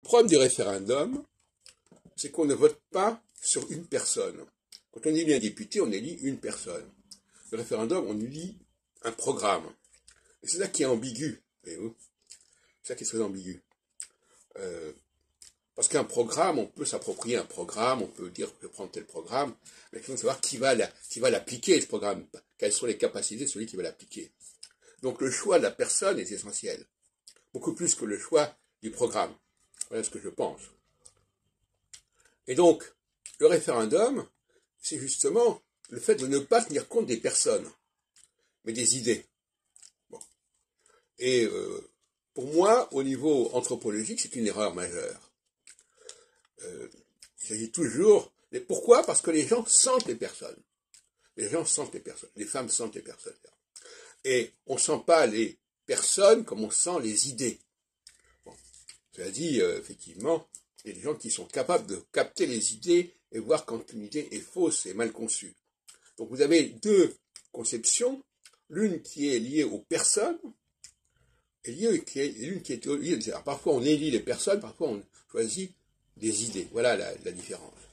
problème du référendum, c'est qu'on ne vote pas sur une personne. Quand on élit un député, on élit une personne. Le référendum, on élit un programme. Et c'est ça qui est ambigu. Voyez-vous, c'est ça qui est très ambigu. Parce qu'un programme, on peut s'approprier un programme, on peut dire, je vais prendre tel programme, mais il faut savoir qui va l'appliquer, ce programme. Quelles sont les capacités de celui qui va l'appliquer. Donc le choix de la personne est essentiel. Beaucoup plus que le choix du programme. Voilà ce que je pense. Et donc, le référendum, c'est justement le fait de ne pas tenir compte des personnes, mais des idées. Bon. Et pour moi, au niveau anthropologique, c'est une erreur majeure. Il s'agit toujours... Pourquoi? Parce que les gens sentent les personnes. Les gens sentent les personnes. Les femmes sentent les personnes. Et on ne sent pas les personnes comme on sent les idées. Bon. Cela dit, effectivement, il y a des gens qui sont capables de capter les idées et voir quand une idée est fausse et mal conçue. Donc vous avez deux conceptions, l'une qui est liée aux personnes, et l'une qui est liée... Alors, parfois on élit les personnes, parfois on choisit des idées. Voilà la différence.